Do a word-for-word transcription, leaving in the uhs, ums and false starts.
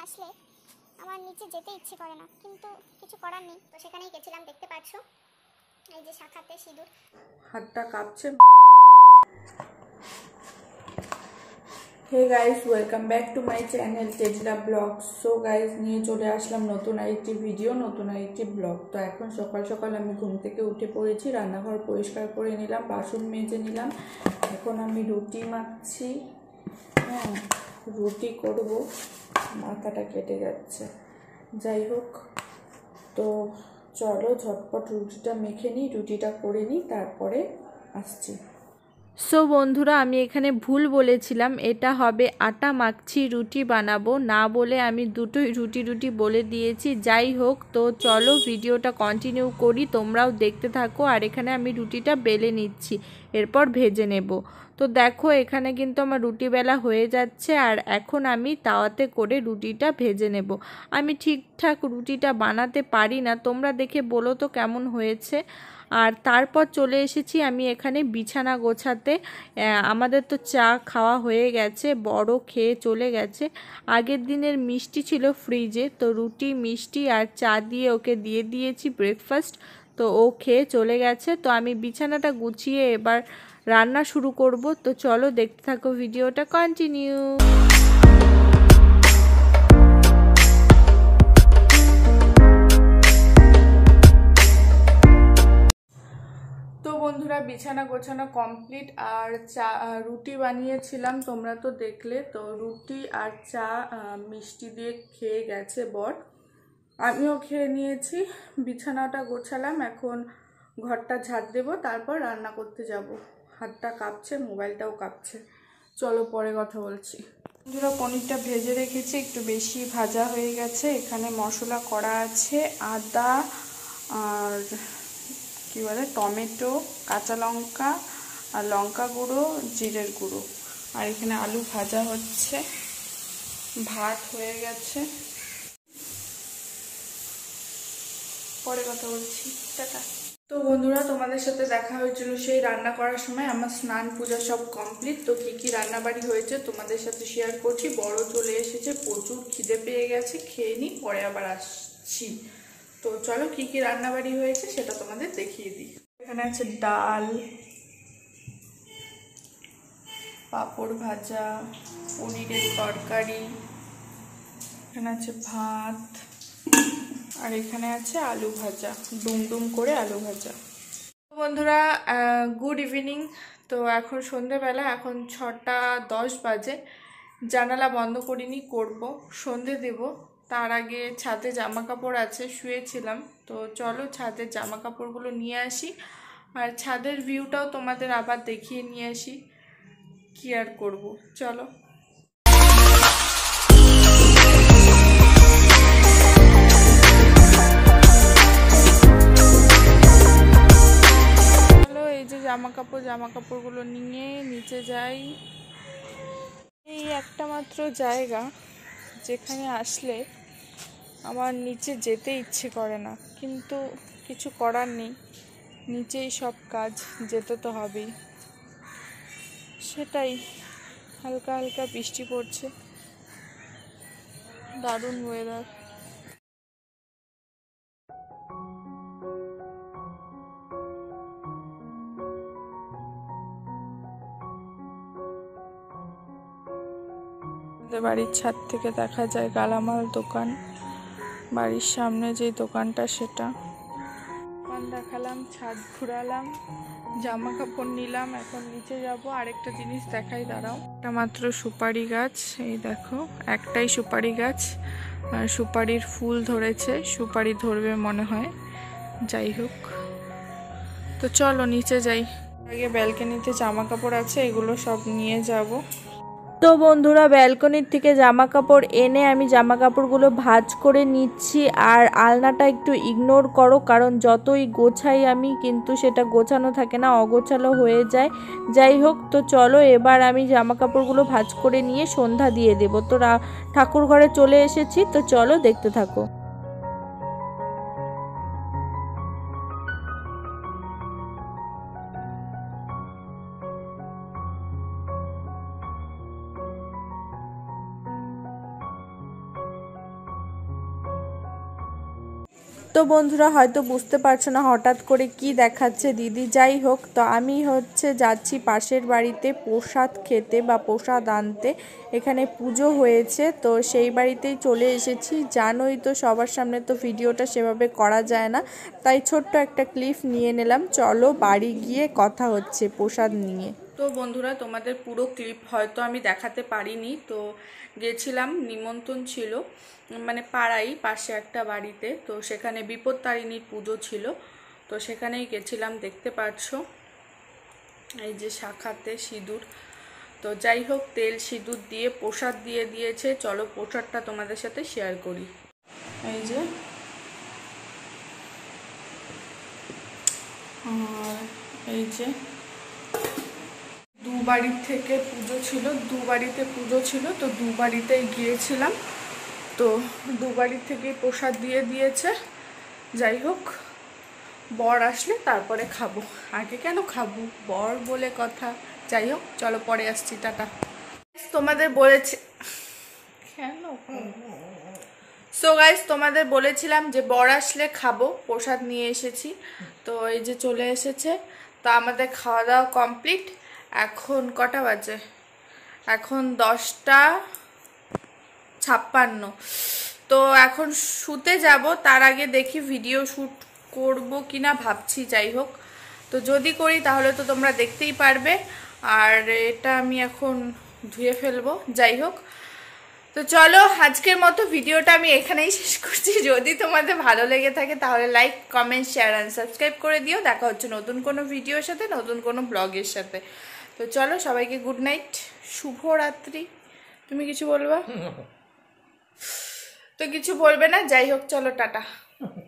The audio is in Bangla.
আসলে আমার নিচে যেতে ইচ্ছে করে না, কিন্তু কিছু করার নেই। তো সেখানেই গেছিলাম, দেখতে পাচ্ছ এই যে শাখাতে সিঁদুর। হাতটা কাঁপছে। Hey guys, welcome back to my channel তেজলা ব্লগ। সো গাইস, নিয়ে চলে আসলাম নতুন আরেকটি ভিডিও, নতুন আরেকটি ব্লগ। তো এখন সকাল সকাল আমি ঘুম থেকে উঠে পড়েছি, রান্নাঘর পরিষ্কার করে নিলাম, বাসন মেজে নিলাম। এখন আমি রুটি মাখছি। হ্যাঁ, রুটি করব, মাথাটা কেটে যাচ্ছে। যাই হোক, তো চলো ঝটপট রুটিটা মেখে নিই, রুটিটা করে নিই, তারপরে আসছি। সো বন্ধুরা, আমি এখানে ভুল বলেছিলাম, এটা হবে আটা মাখছি রুটি বানাবো না বলে আমি দুটোই রুটি রুটি বলে দিয়েছি। যাই হোক, তো চলো ভিডিওটা কন্টিনিউ করি, তোমরাও দেখতে থাকো। আর এখানে আমি রুটিটা বেলে নিচ্ছি, এরপর ভেজে নেব। তো দেখো, এখানে কিন্তু আমার রুটি বেলা হয়ে যাচ্ছে, আর এখন আমি তাওয়াতে করে রুটিটা ভেজে নেব। আমি ঠিকঠাক রুটিটা বানাতে পারি না, তোমরা দেখে বলো তো কেমন হয়েছে। আর তারপর চলে এসেছি আমি এখানে বিছানা গোছাতে। আমাদের তো চা খাওয়া হয়ে গেছে, বড় খেয়ে চলে গেছে। আগের দিনের মিষ্টি ছিল ফ্রিজে, তো রুটি মিষ্টি আর চা দিয়ে ওকে দিয়ে দিয়েছি ব্রেকফাস্ট। তো ও খেয়ে চলে গেছে। তো আমি বিছানাটা গুছিয়ে এবার রান্না শুরু করব। তো চলো দেখতে থাকো, ভিডিওটা কন্টিনিউ। বন্ধুরা, বিছানা গোছানো কমপ্লিট, আর চা রুটি বানিয়েছিলাম, তোমরা তো দেখলে। তো রুটি আর চা মিষ্টি দিয়ে খেয়ে গেছে বর, আমিও খেয়ে নিয়েছি। বিছানাটা গোছালাম, এখন ঘরটা ঝাড় দেব, তারপর রান্না করতে যাব। হাতটা কাঁপছে, মোবাইলটাও কাঁপছে। চলো পরে কথা বলছি। বন্ধুরা, পনিরটা ভেজে রেখেছি, একটু বেশি ভাজা হয়ে গেছে। এখানে মশলা করা আছে, আদা আর কি বলে টমেটো, কাঁচা লঙ্কা আর লঙ্কা গুঁড়ো, জিরের গুঁড়ো। আর এখানে আলু ভাজা হচ্ছে, ভাত হয়ে গেছে। পরে কথা বলছি, টাটা। তো বন্ধুরা, তোমাদের সাথে দেখা হয়েছিল সেই রান্না করার সময়। আমার স্নান পূজা সব কমপ্লিট। তো কি কি রান্নাবাড়ি হয়েছে তোমাদের সাথে শেয়ার করছি। বড় চলে এসেছে, প্রচুর খিদে পেয়ে গেছে, খেয়ে নিই, পরে আবার আসছি। তো চলো কি কি রান্নাবাড়ি হয়েছে সেটা তোমাদের দেখিয়ে দিই। এখানে আছে ডাল, পাঁপড় ভাজা, পনিরের তরকারি, এখানে আছে ভাত, আর এখানে আছে আলু ভাজা, ডুম ডুম করে আলু ভাজা। বন্ধুরা, গুড ইভিনিং। তো এখন সন্ধেবেলা, এখন ছটা দশ বাজে। জানালা বন্ধ করিনি, করব, সন্ধে দেব। তার আগে ছাদে জামা কাপড় আছে, শুয়েছিলাম। তো চলো ছাদের জামা কাপড়গুলো নিয়ে আসি, আর ছাদের ভিউটাও তোমাদের আবার দেখিয়ে নিয়ে আসি। কি আর করব, চলো। এই যে জামা কাপড় জামা কাপড়গুলো নিয়ে নিচে যাই। এই একটা মাত্র জায়গা যেখানে আসলে আমার নিচে যেতে ইচ্ছে করে না, কিন্তু কিছু করার নেই, নিচেই সব কাজ, যেতে তো হবেই। সেটাই, হালকা হালকা বৃষ্টি পড়ছে, দারুণ ওয়েদার। বাড়ির ছাদ থেকে দেখা যায় গালামাল দোকান, বাড়ির সামনে যে দোকানটা সেটা। দোকান দেখালাম, ছাদ ঘুরালাম, জামা কাপড় নিলাম, এখন নিচে যাব। আরেকটা জিনিস দেখাই, দাঁড়াও। একটা মাত্র সুপারি গাছ, এই দেখো, একটাই সুপারি গাছ, আর সুপারির ফুল ধরেছে, সুপারি ধরবে মনে হয়। যাই হোক, তো চলো নিচে যাই। আগে ব্যালকনিতে জামা কাপড় আছে, এগুলো সব নিয়ে যাব। তো বন্ধুরা, ব্যালকনির থেকে জামা কাপড় এনে আমি জামা কাপড়গুলো ভাঁজ করে নিচ্ছি। আর আলনাটা একটু ইগনোর করো, কারণ যতই গোছাই আমি, কিন্তু সেটা গোছানো থাকে না, অগোছালো হয়ে যায়। যাই হোক, তো চলো এবার আমি জামা কাপড়গুলো ভাঁজ করে নিয়ে সন্ধ্যা দিয়ে দেবো। তো ঠাকুর ঘরে চলে এসেছি, তো চলো দেখতে থাকো। তো বন্ধুরা হয়তো বুঝতে পারছো না হঠাৎ করে কি দেখাচ্ছে দিদি। যাই হোক, তো আমি হচ্ছে যাচ্ছি পাশের বাড়িতে প্রসাদ খেতে বা প্রসাদ আনতে। এখানে পুজো হয়েছে, তো সেই বাড়িতেই চলে এসেছি। জানোই তো সবার সামনে তো ভিডিওটা সেভাবে করা যায় না, তাই ছোট্ট একটা ক্লিপ নিয়ে নিলাম। চলো বাড়ি গিয়ে কথা হচ্ছে প্রসাদ নিয়ে। তো বন্ধুরা, তোমাদের পুরো ক্লিপ হয়তো আমি দেখাতে পারিনি। তো গেছিলাম, নিমন্ত্রণ ছিল, মানে পাড়াই পাশে একটা বাড়িতে। তো সেখানে বিপত্তারিণীর পুজো ছিল, তো সেখানেই গেছিলাম। দেখতে পাচ্ছ এই যে শাখাতে সিঁদুর। তো যাই হোক, তেল সিঁদুর দিয়ে প্রসাদ দিয়ে দিয়েছে। চলো প্রসাদটা তোমাদের সাথে শেয়ার করি। এই যে আর এই যে দু বাড়ির থেকে পুজো ছিল, দু বাড়িতে পুজো ছিল, তো দু বাড়িতেই গিয়েছিলাম। তো দু বাড়ির থেকে প্রসাদ দিয়ে দিয়েছে। যাই হোক, বর আসলে তারপরে খাবো, আগে কেন খাবো, বর বলে কথা। যাই হোক, চলো পরে আসছি, টাটা। তোমাদের বলেছি কেন সো গাইস, তোমাদের বলেছিলাম যে বর আসলে খাবো, প্রসাদ নিয়ে এসেছি। তো এই যে চলে এসেছে। তো আমাদের খাওয়া দাওয়া কমপ্লিট। এখন কটা বাজে? এখন দশটা ছাপ্পান্ন। তো এখন শুতে যাব, তার আগে দেখি ভিডিও শ্যুট করব কিনা ভাবছি। যাই হোক, তো যদি করি তাহলে তো তোমরা দেখতেই পারবে। আর এটা আমি এখন ধুয়ে ফেলবো। যাই হোক, তো চলো আজকের মতো ভিডিওটা আমি এখানেই শেষ করছি। যদি তোমাদের ভালো লেগে থাকে তাহলে like, comment, share and subscribe করে দিও। দেখা হচ্ছে নতুন কোনো ভিডিওর সাথে, নতুন কোনো ব্লগের সাথে। তো চলো, সবাইকে গুড নাইট, শুভরাত্রি। তুমি কিছু বলবা? তো কিছু বলবে না? যাই হোক, চলো টাটা।